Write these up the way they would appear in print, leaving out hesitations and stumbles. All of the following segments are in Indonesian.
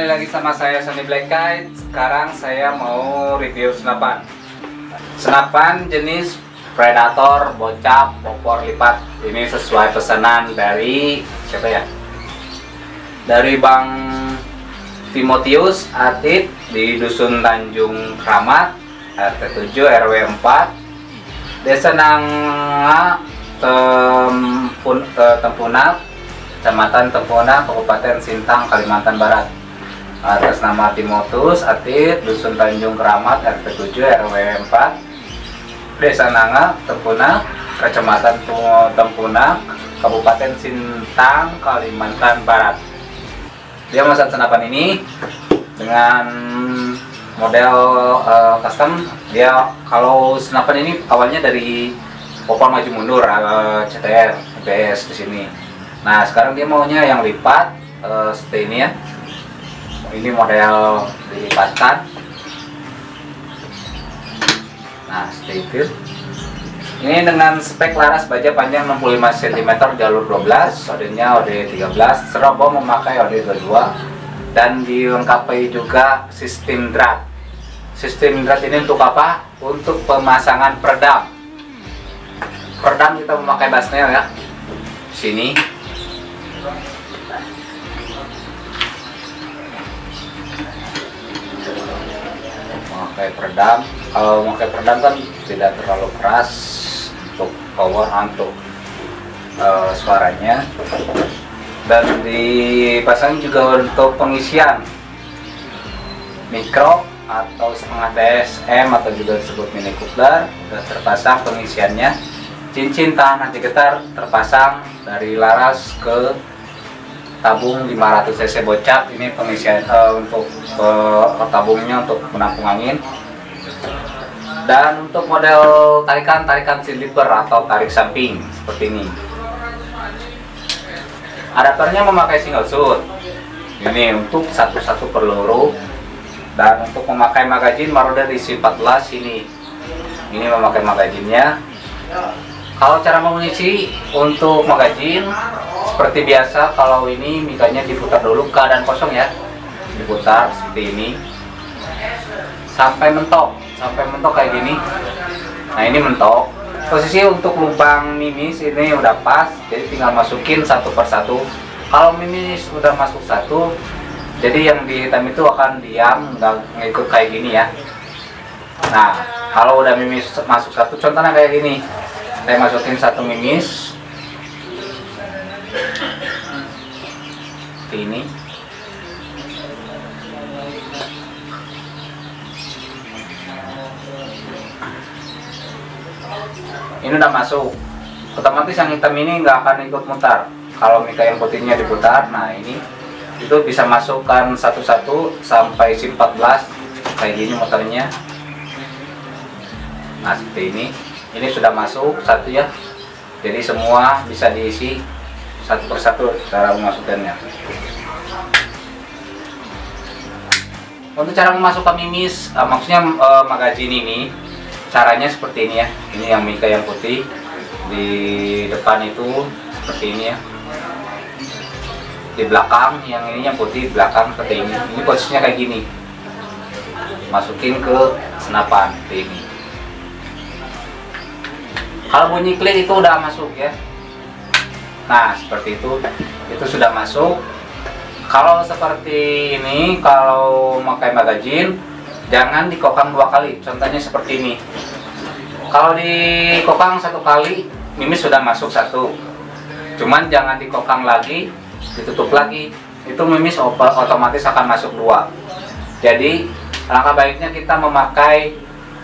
kembali lagi sama saya Sony Black Kite. Sekarang saya mau review senapan. Senapan jenis Predator bocap popor lipat. Ini sesuai pesanan dari siapa ya? Dari Bang Timotius Atit di Dusun Tanjung Kramat, RT 7 RW 4, Desa Nanga, Tempunak, Kecamatan Tempunak, Kabupaten Sintang, Kalimantan Barat. Atas nama Timotius Atit, Dusun Tanjung Kramat, RT 7 RW 4, Desa Nanga, Tempunak, Kecamatan Tempunak, Kabupaten Sintang, Kalimantan Barat. Dia memesan senapan ini dengan model custom. Dia kalau senapan ini awalnya dari popor maju mundur CTR ABS di sini. Nah, sekarang dia maunya yang lipat seperti ini ya. Ini model dilipatkan. Nah, seperti itu. Ini dengan spek laras baja panjang 65 cm, jalur 12, odenya OD 13, serobong memakai OD 22, dan dilengkapi juga sistem drat. Sistem drat ini untuk apa? Untuk pemasangan peredam. Peredam kita memakai basnel ya. Sini. Memakai peredam. Kalau memakai peredam kan tidak terlalu keras untuk power, untuk suaranya, dan dipasang juga untuk pengisian mikro atau setengah DSM atau juga disebut mini coupler. Sudah terpasang pengisiannya, cincin tahan anti getar terpasang dari laras ke tabung 500 cc bocap. Ini pengisian untuk tabungnya untuk menampung angin. Dan untuk model tarikan siliper atau tarik samping seperti ini. Adapternya memakai single shoot. Ini untuk satu peluru. Dan untuk memakai magazin Marauder isi 14 ini. Ini memakai magazinnya. Kalau cara mengisi untuk magazin seperti biasa, kalau ini mikanya diputar dulu keadaan kosong ya. Diputar seperti ini sampai mentok kayak gini. Nah, ini mentok. Posisi untuk lubang mimis ini udah pas, jadi tinggal masukin satu persatu. Kalau mimis udah masuk satu, jadi yang di hitam itu akan diam, nggak ngikut kayak gini ya. Nah, kalau udah mimis masuk satu, contohnya kayak gini. Saya masukin satu mimis seperti ini. Ini udah masuk, otomatis yang hitam ini nggak akan ikut mutar. Kalau mika yang putihnya diputar, nah ini itu bisa masukkan satu-satu sampai SIM 14 kayak gini muternya. Nah, seperti ini sudah masuk satu ya, jadi semua bisa diisi satu persatu cara memasukkannya. Untuk cara memasukkan mimis, maksudnya magazin ini, caranya seperti ini ya. Ini yang mika yang putih di depan itu seperti ini ya. Di belakang yang ini yang putih, belakang seperti ini. Ini posisinya kayak gini. Masukin ke senapan seperti ini. Kalau bunyi klik itu udah masuk ya. Nah, seperti itu sudah masuk. Kalau seperti ini, kalau memakai magazin, jangan dikokang 2 kali. Contohnya seperti ini. Kalau dikokang 1 kali, mimis sudah masuk 1. Cuman jangan dikokang lagi, ditutup lagi. Itu mimis otomatis akan masuk 2. Jadi langkah baiknya kita memakai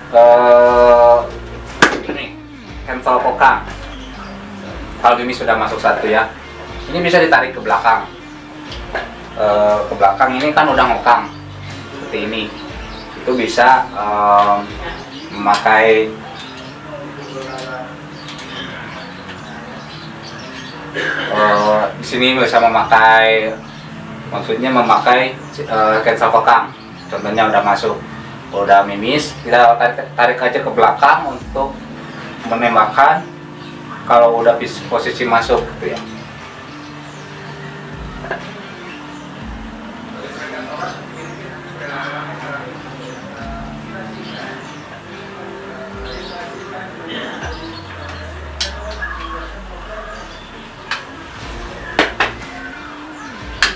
ini, cancel kokang. Kalau mimis sudah masuk 1 ya. Ini bisa ditarik ke belakang. Ke belakang ini kan udah ngokang seperti ini. Itu bisa memakai di sini bisa memakai, maksudnya memakai cancel kokang. Contohnya udah masuk, udah mimis, kita tarik aja ke belakang untuk menembakkan. Kalau udah posisi masuk gitu ya.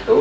itu.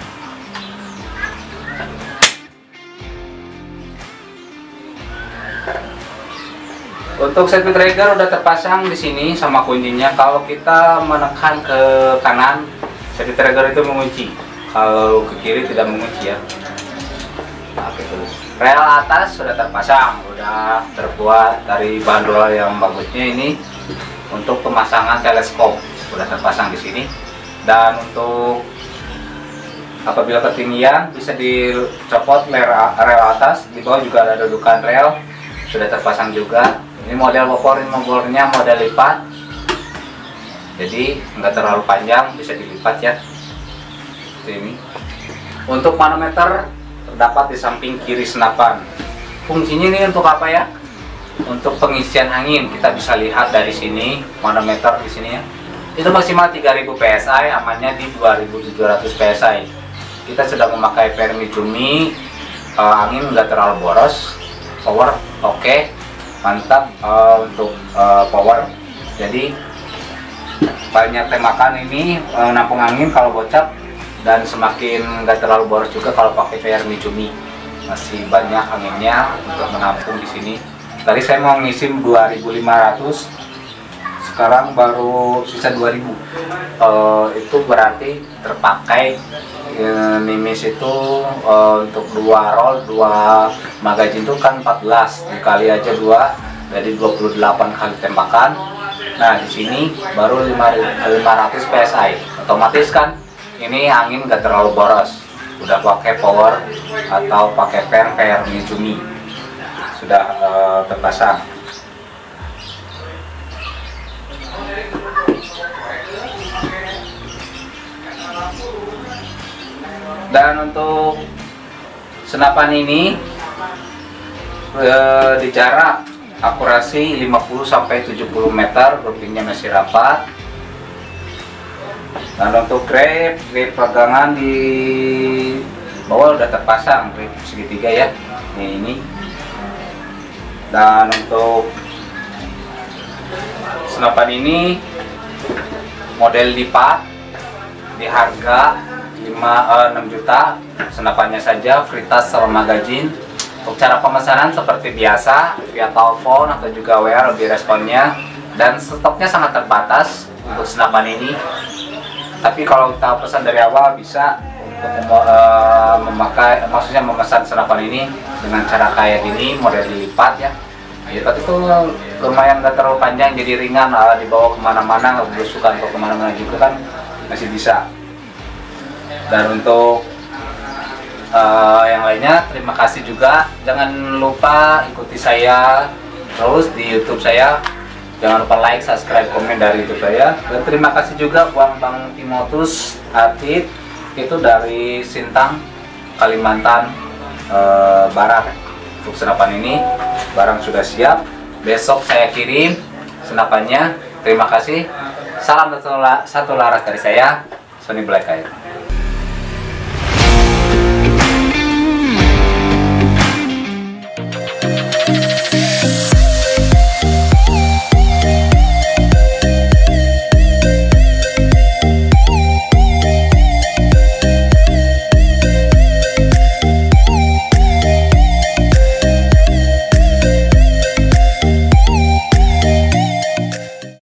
Untuk safety trigger udah terpasang di sini sama kuncinya. Kalau kita menekan ke kanan, safety trigger itu mengunci. Kalau ke kiri tidak mengunci ya. Nah, gitu. Rel atas sudah terpasang, udah terbuat dari bandrol yang bagusnya ini untuk pemasangan teleskop, sudah terpasang di sini. Dan untuk apabila ketinggian bisa dicopot rel atas, di bawah juga ada dudukan rel, sudah terpasang juga. Ini model motornya model lipat, jadi nggak terlalu panjang, bisa dilipat ya. Ini untuk manometer terdapat di samping kiri senapan. Fungsinya ini untuk apa ya? Untuk pengisian angin. Kita bisa lihat dari sini manometer di sini ya. Itu maksimal 3000 PSI, amannya di 2700 PSI. Kita sudah memakai Fermi Cumi, angin nggak terlalu boros, power oke. Mantap untuk power. Jadi banyak tembakan ini nampung angin kalau bocap, dan semakin nggak terlalu boros juga kalau pakai Fermi Cumi. Masih banyak anginnya untuk menampung di sini. Tadi saya mau ngisi 2500, sekarang baru sisa 2000. Itu berarti terpakai nimis itu untuk 2 roll 2 magazin itu kan 14 dikali aja 2, jadi 28 kali tembakan. Nah di sini baru 500 PSI, otomatis kan ini angin nggak terlalu boros. Udah pakai power atau pakai Fermi Cumi, sudah terpasang. Dan untuk senapan ini di jarak akurasi 50-70 meter, groupingnya masih rapat. Dan untuk grip pegangan di bawah udah terpasang, grip segitiga ya, ini. Dan untuk senapan ini model lipat di harga 6 juta, senapannya saja, free tas sama magazin. Untuk cara pemesanan seperti biasa via telepon atau juga WA, lebih responnya, dan stoknya sangat terbatas untuk senapan ini. Tapi kalau kita pesan dari awal bisa untuk memakai, maksudnya memesan senapan ini dengan cara kayak gini, model dilipat ya. Lipat itu lumayan nggak terlalu panjang, jadi ringan, dibawa kemana-mana, nggak berusukan ke kemana-mana juga kan masih bisa. Dan untuk yang lainnya, terima kasih juga. Jangan lupa ikuti saya terus di YouTube saya. Jangan lupa like, subscribe, komen dari YouTube saya. Dan terima kasih juga buat Bang Timotius Atit, itu dari Sintang, Kalimantan Barat. Untuk senapan ini barang sudah siap. Besok saya kirim senapannya. Terima kasih. Salam satu laras dari saya, Sony Black Air.